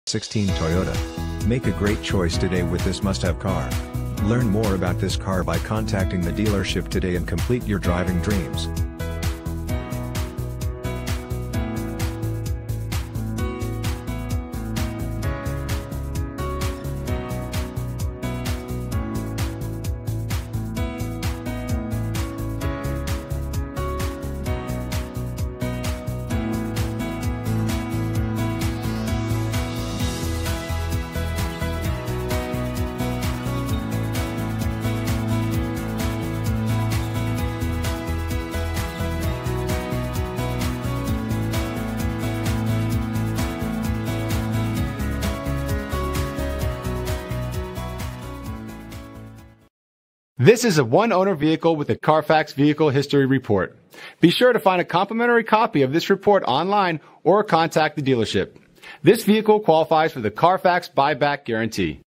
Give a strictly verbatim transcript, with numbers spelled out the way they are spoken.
sixteen Toyota. Make a great choice today with this must-have car. Learn more about this car by contacting the dealership today and complete your driving dreams. This is a one-owner vehicle with a Carfax Vehicle History Report. Be sure to find a complimentary copy of this report online or contact the dealership. This vehicle qualifies for the Carfax Buyback Guarantee.